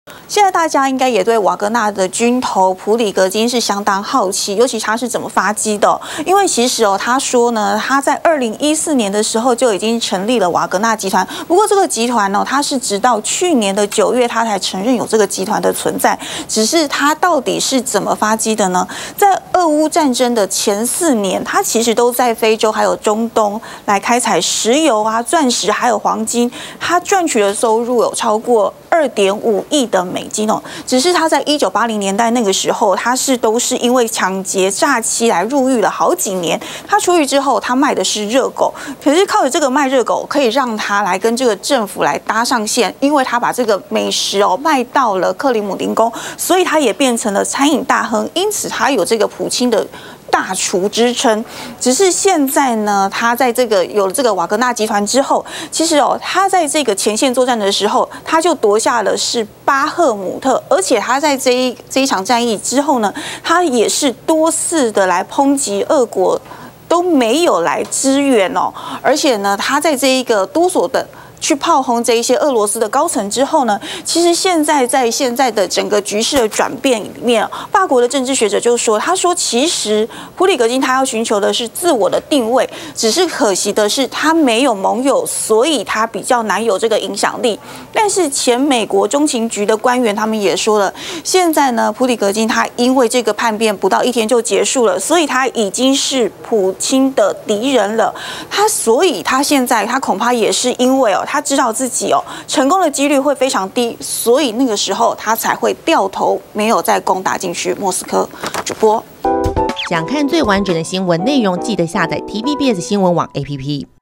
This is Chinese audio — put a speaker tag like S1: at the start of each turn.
S1: 现在大家应该也对瓦格纳的军头普里格金是相当好奇，尤其他是怎么发迹的。因为其实他说呢，他在2014年的时候就已经成立了瓦格纳集团。不过这个集团呢，他是直到去年的9月，他才承认有这个集团的存在。只是他到底是怎么发迹的呢？在俄乌战争的前4年，他其实都在非洲还有中东来开采石油啊、钻石还有黄金，他赚取的收入有超过2.5亿的美金哦。只是他在1980年代那个时候，他都是因为抢劫、诈欺来入狱了好几年。他出狱之后，他卖的是热狗，可是靠着这个卖热狗，可以让他来跟这个政府来搭上线，因为他把这个美食卖到了克里姆林宫，所以他也变成了餐饮大亨，因此他有这个普京的大厨之称。只是现在呢，他在有了这个瓦格纳集团之后，其实他在这个前线作战的时候，他就夺下了是巴赫姆特，而且他在这一场战役之后呢，他也是多次的来抨击俄国都没有来支援哦，而且呢，他在这一个多所的去炮轰这一些俄罗斯的高层之后呢，其实现在的整个局势的转变里面，法国的政治学者就说，他说其实普里格金他要寻求的是自我的定位，只是可惜的是他没有盟友，所以他比较难有这个影响力。但是前美国中情局的官员他们也说了，现在呢普里格金他因为这个叛变不到1天就结束了，所以他已经是普京的敌人了。所以他现在他恐怕也是因为他知道自己成功的几率会非常低，所以那个时候他才会掉头，没有再攻打进去莫斯科。主播，
S2: 想看最完整的新闻内容，记得下载 TVBS 新闻网 APP。